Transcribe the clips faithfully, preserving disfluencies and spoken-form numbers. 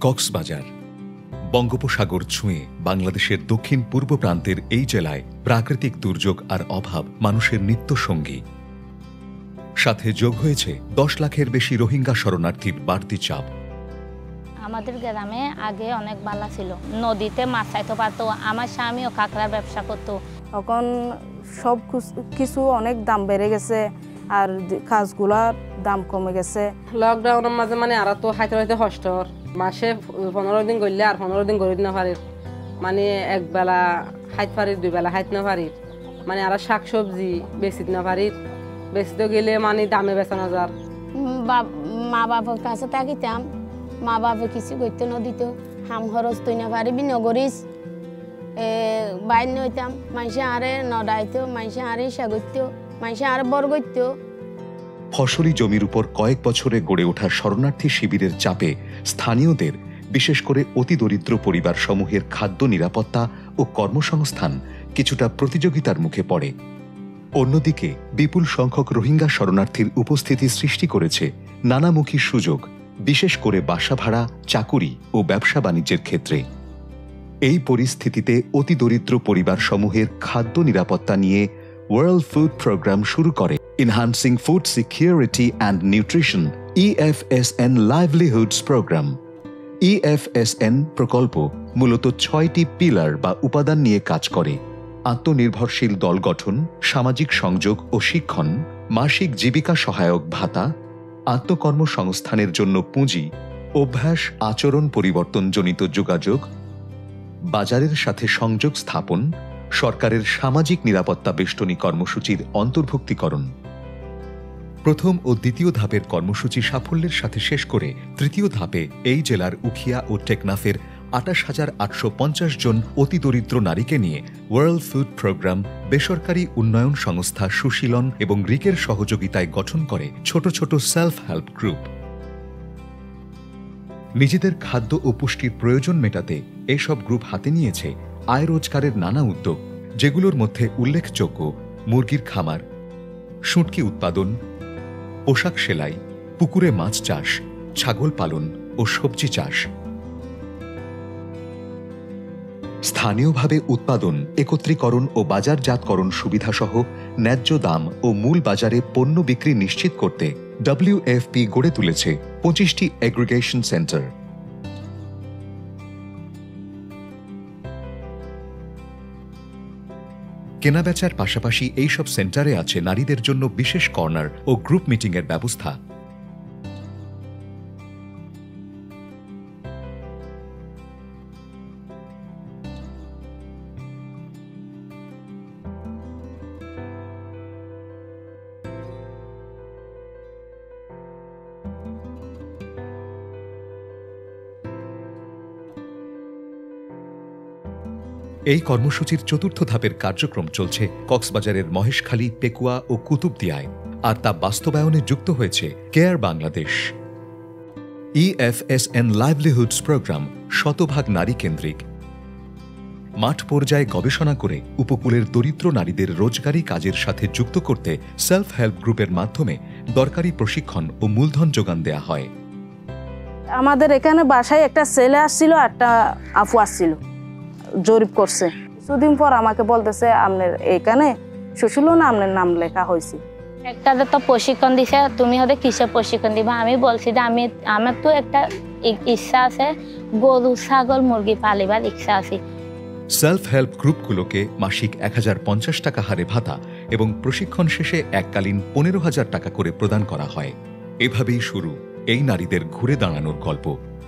কক্সবাজার বঙ্গোপসাগর ছুঁয়ে বাংলাদেশের দক্ষিণ পূর্ব প্রান্তের এই জেলায় প্রাকৃতিক দুর্যোগ আর অভাব মানুষের নিত্যসঙ্গী। সাথে যোগ হয়েছে দশ লাখের বেশি রোহিঙ্গা শরণার্থীর বাড়তি চাপ। আমাদের গ্রামে আগে অনেক বালা ছিল, নদীতে মাছ চাইতে পারতো, আমার স্বামীও কাঁকড়ার ব্যবসা করতো। এখন সব কিছু অনেক দাম বেড়ে গেছে আর কাজগুলার দাম কমে গেছে। লকডাউনের মাঝে মানে আর তো খাইতে হইতে কষ্ট, মাসে পনেরো দিন করলে আর পনেরো দিন করে না পারি, মানে এক বেলা খাইতে পারি, দুই বেলা খাইতে না পারি, মানে আর শাক সবজি বেচিতে না পারি, বেচতে গেলে মানে দামে বেচানো যার। মা বাবার কাছে থাকিতাম, মা বাবা কিছু করতে না দিত, হাম খরচ তুই না পারিবি নগরিস বাইর হইতাম, মানুষে আরে নডাইতো, মানুষে আরে ইসা করত, মানুষে আরে বর করত। ফসলি জমির উপর কয়েক বছরে গড়ে ওঠা শরণার্থী শিবিরের চাপে স্থানীয়দের, বিশেষ করে অতি দরিদ্র পরিবার সমূহের খাদ্য নিরাপত্তা ও কর্মসংস্থান কিছুটা প্রতিযোগিতার মুখে পড়ে। অন্যদিকে বিপুল সংখ্যক রোহিঙ্গা শরণার্থীর উপস্থিতি সৃষ্টি করেছে নানামুখী সুযোগ, বিশেষ করে বাসা ভাড়া, চাকুরি ও ব্যবসা বাণিজ্যের ক্ষেত্রে। এই পরিস্থিতিতে অতি দরিদ্র পরিবার সমূহের খাদ্য নিরাপত্তা নিয়ে ওয়ার্ল্ড ফুড প্রোগ্রাম শুরু করে enhancing food security and nutrition E F S N livelihoods program. E F S N প্রকল্প মূলত ছয়টি পিলার বা উপাদান নিয়ে কাজ করে: আত্মনির্ভরশীল দল গঠন, সামাজিক সংযোগ ও শিক্ষণ, মাসিক জীবিকা সহায়ক ভাতা, আত্মকর্মসংস্থানের জন্য পুঁজি, অভ্যাস আচরণ পরিবর্তনজনিত যোগাযোগ, বাজারের সাথে সংযোগ স্থাপন, সরকারের সামাজিক নিরাপত্তা বেষ্টনী কর্মসূচির অন্তর্ভুক্তিকরণ। প্রথম ও দ্বিতীয় ধাপের কর্মসূচি সাফল্যের সাথে শেষ করে তৃতীয় ধাপে এই জেলার উখিয়া ও টেকনাফের আটাশ হাজার আটশো পঞ্চাশ জন অতি দরিদ্র নারীকে নিয়ে ওয়ার্ল্ড ফুড প্রোগ্রাম বেসরকারি উন্নয়ন সংস্থা সুশীলন এবং রিকের সহযোগিতায় গঠন করে ছোট ছোট সেলফ হেল্প গ্রুপ। নিজেদের খাদ্য ও পুষ্টির প্রয়োজন মেটাতে এসব গ্রুপ হাতে নিয়েছে আয় রোজগারের নানা উদ্যোগ, যেগুলোর মধ্যে উল্লেখযোগ্য মুরগির খামার, শুঁটকি উৎপাদন, পোশাক সেলাই, পুকুরে মাছ চাষ, ছাগল পালন ও সবজি চাষ। স্থানীয়ভাবে উৎপাদন, একত্রীকরণ ও বাজারজাতকরণ সুবিধাসহ ন্যায্য দাম ও মূল বাজারে পণ্য বিক্রি নিশ্চিত করতে ডব্লিউ এফ পি গড়ে তুলেছে পঁচিশটি এগ্রিগেশন সেন্টার। কেনাবেচার পাশাপাশি এইসব সেন্টারে আছে নারীদের জন্য বিশেষ কর্নার ও গ্রুপ মিটিংয়ের ব্যবস্থা। এই কর্মসূচির চতুর্থ ধাপের কার্যক্রম চলছে কক্সবাজারের মহেশখালী, পেকুয়া ও কুতুবদিয়ায়, আর তা বাস্তবায়নে যুক্ত হয়েছে CARE Bangladesh. E F S N livelihoods program শতভাগ নারী কেন্দ্রিক। মাঠ পর্যায়ে গবেষণা করে উপকূলের দরিদ্র নারীদের রোজগারি কাজের সাথে যুক্ত করতে সেলফ হেল্প গ্রুপের মাধ্যমে দরকারি প্রশিক্ষণ ও মূলধন যোগান দেয়া হয়। আমাদের এখানে বাসায় একটা ছেলে আসছিল, একটা আপু আসছিল, জরিপ করছে। কিছুদিন পর আমাকে বলতেছে, আপনার এখানে সুশীলন আপনার নাম লেখা হয়েছে। একটা তো প্রশিক্ষণ দিছে, তুমি হয়তো কিসের প্রশিক্ষণ দিবা? আমি বলছি যে আমি আমার তো একটা ইচ্ছা আছে, গরু ছাগল মুরগি পালিবার ইচ্ছা আছে। সেলফ হেল্প গ্রুপগুলোকে মাসিক এক হাজার পঞ্চাশ টাকা হারে ভাতা এবং প্রশিক্ষণ শেষে এককালীন পনেরো হাজার টাকা করে প্রদান করা হয়। এভাবেই শুরু এই নারীদের ঘুরে দাঁড়ানোর গল্প।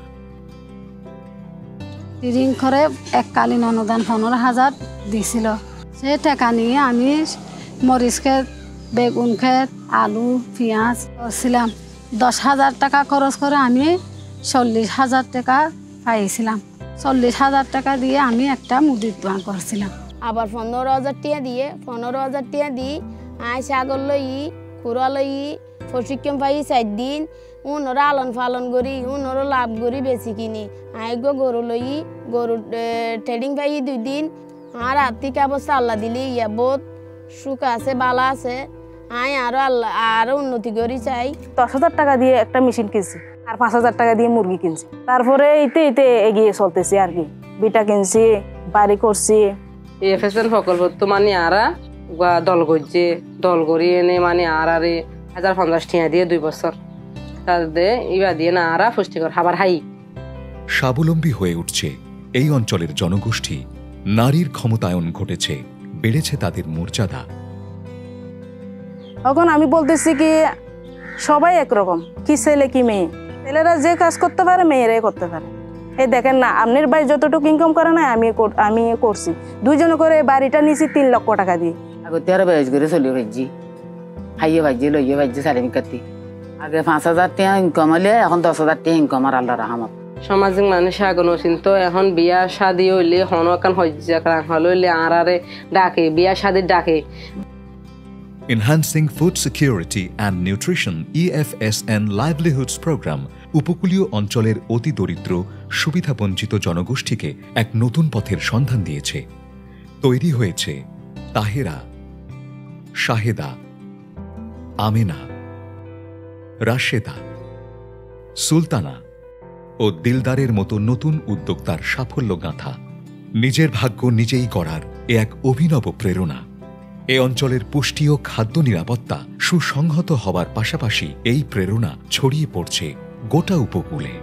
ঋণ করে এককালীন অনুদান পনেরো হাজার দিছিল। সে টাকা নিয়ে আমি মরিচ ক্ষেত, বেগুন ক্ষেত, আলু, পেঁয়াজ করছিলাম। দশ হাজার টাকা খরচ করে আমি চল্লিশ হাজার টাকা পাইছিলাম। চল্লিশ হাজার টাকা দিয়ে আমি একটা মুদির দোকান করছিলাম। আবার পনেরো হাজার টাকা দিয়ে পনেরো হাজার টাকা দিই আয় ছাগল লই, কুড়া লই, প্রশিক্ষণ পাই চার দিন, উনরা আলন ফালন করি, উনরা লাভ করি বেশি কিনি। আয় গো গরু লই, গরু ট্রেডিং পাই দুই দিন। আর আর্থিক অবস্থা আল্লাহ দিলি ইয়া বহুত সুখ আছে, বালা আছে। আয় আরো আল্লাহ আরো উন্নতি করি চাই। দশ হাজার টাকা দিয়ে একটা মেশিন কিনছি আর পাঁচ হাজার টাকা দিয়ে মুরগি কিনছি। তারপরে এতে এতে এগিয়ে চলতেছি আর কি। বিটা কিনছি, বাড়ি করছি। এফএসএন প্রকল্প তো মানে আরা দল করছে, দল করি এনে মানে আর আরে হাজার পঞ্চাশ টিয়া দিয়ে দুই বছর তাদের ইবা দিয়ে না আরা পুষ্টিকর খাবার হাই। স্বাবলম্বী হয়ে উঠছে এই অঞ্চলের জনগোষ্ঠী। নারীর ক্ষমতায়ন ঘটেছে, বেড়েছে তাদের মর্যাদা। এখন আমি বলতেছি কি সবাই একরকম, কি ছেলে কি মেয়ে। ছেলেরা যে কাজ করতে পারে মেয়েরাই করতে পারে। এই দেখেন না, আপনার ভাই যতটুকু ইনকাম করে না আমি আমি করছি। দুইজনে করে বাড়িটা নিয়েছি তিন লক্ষ টাকা দিয়ে। আগতে আরো বেশ করে চলিয়ে ভাইজি, খাইয়ে ভাইজি লইয়ে ভাইজি সাড়ে কাটি। আগে পাঁচ হাজার টাকা ইনকাম হলে এখন দশ হাজার টাকা ইনকাম আর আল্লাহ রহমত। সামাজিক মানুষ আগুন চিন্ত এখন বিয়া শাদি হইলে হন একান হজ্জা হলে আর আরে ডাকে বিয়া শাদির ডাকে। Enhancing Food Security and Nutrition E F S N Livelihoods Program উপকূলীয় অঞ্চলের অতি দরিদ্র সুবিধাবঞ্চিত জনগোষ্ঠীকে এক নতুন পথের সন্ধান দিয়েছে। তৈরি হয়েছে তাহেরা, শাহেদা, আমেনা, রাশেদা, সুলতানা ও দিলদারের মতো নতুন উদ্যোক্তার সাফল্য গাঁথা। নিজের ভাগ্য নিজেই গড়ার এ এক অভিনব প্রেরণা। এ অঞ্চলের পুষ্টি ও খাদ্য নিরাপত্তা সুসংহত হবার পাশাপাশি এই প্রেরণা ছড়িয়ে পড়ছে গোটা উপকূলে।